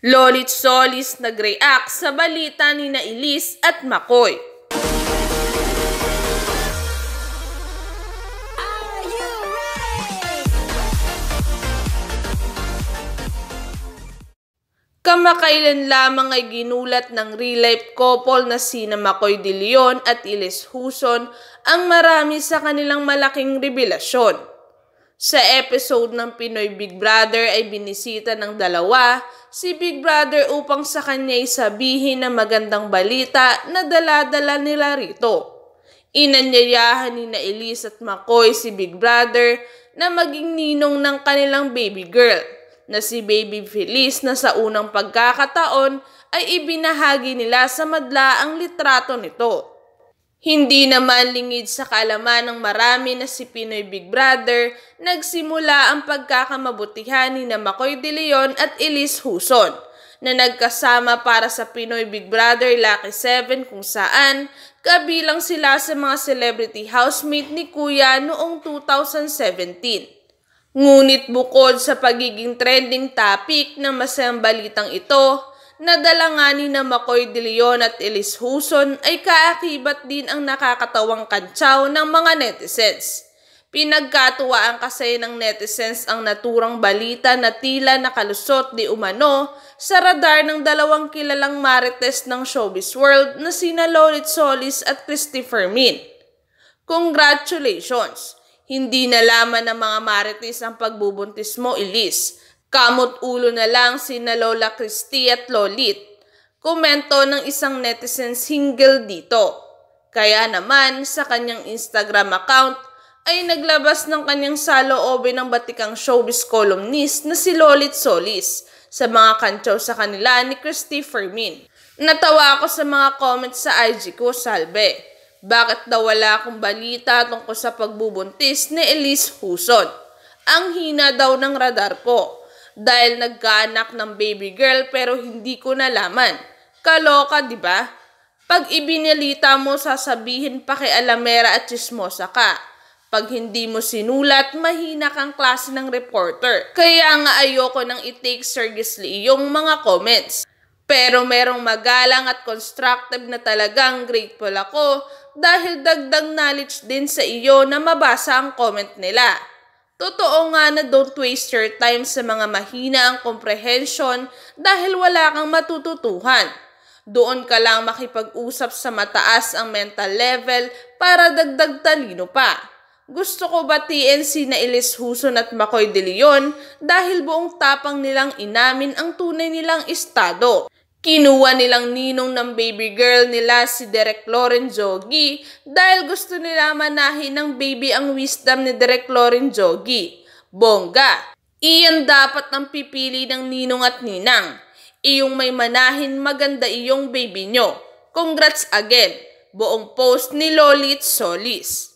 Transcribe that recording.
Lolit Solis nag-react sa balita ni Elise at Makoy. Kamakailan lamang ay ginulat ng real-life couple na sina Makoy De Leon at Elise Huson ang marami sa kanilang malaking revelasyon. Sa episode ng Pinoy Big Brother ay binisita ng dalawa si Big Brother upang sa kanya'y sabihin na magandang balita na dala-dala nila rito. Inanyayahan ni Elise at Makoy si Big Brother na maging ninong ng kanilang baby girl na si Baby Feliz na sa unang pagkakataon ay ibinahagi nila sa madla ang litrato nito. Hindi naman lingid sa kaalaman ng marami na si Pinoy Big Brother, nagsimula ang pagkakamabutihan ni Makoy De Leon at Elise Huson na nagkasama para sa Pinoy Big Brother Lucky 7 kung saan kabilang sila sa mga celebrity housemate ni Kuya noong 2017. Ngunit bukod sa pagiging trending topic ng masayang balitang ito, nadala nga ni Makoy De Leon at Elise Huson ay kaakibat din ang nakakatawang kantsaw ng mga netizens. Pinagkatuwaan kasi ng netizens ang naturang balita na tila nakalusot di umano sa radar ng dalawang kilalang marites ng showbiz world na sina Lolit Solis at Christy Fermin. Congratulations! Hindi nalaman ng mga marites ang pagbubuntis mo, Elise. Kamot ulo na lang sina Lola Christy at Lolit. Komento ng isang netizen single dito. Kaya naman sa kanyang Instagram account ay naglabas ng kanyang saloobin ng batikang showbiz columnist na si Lolit Solis sa mga kantsaw sa kanila ni Christy Fermin. Natawa ako sa mga comments sa IG ko, salbe. Bakit daw wala akong balita tungkol sa pagbubuntis ni Elise Huson? Ang hina daw ng radar ko. Dahil nagkaanak ng baby girl pero hindi ko nalaman. Kaloka, di ba? Pag ibinalita mo, sasabihin pakialamera at chismosa ka. Pag hindi mo sinulat, mahina kang klase ng reporter. Kaya nga ayoko nang i-take seriously yung mga comments. Pero merong magalang at constructive na talagang grateful ako dahil dagdag knowledge din sa iyo na mabasa ang comment nila. Totoo nga na don't waste your time sa mga mahina ang comprehension dahil wala kang matututuhan. Doon ka lang makipag-usap sa mataas ang mental level para dagdag talino pa. Gusto ko batiin sina Elise Huson at Makoy De Leon dahil buong tapang nilang inamin ang tunay nilang estado. Kinuha nilang ninong ng baby girl nila si Derek Loren Jogi dahil gusto nila manahin ng baby ang wisdom ni Derek Loren Jogi. Bongga! Iyan dapat ang pipili ng ninong at ninang. Iyong may manahin, maganda iyong baby nyo. Congrats again! Buong post ni Lolit Solis.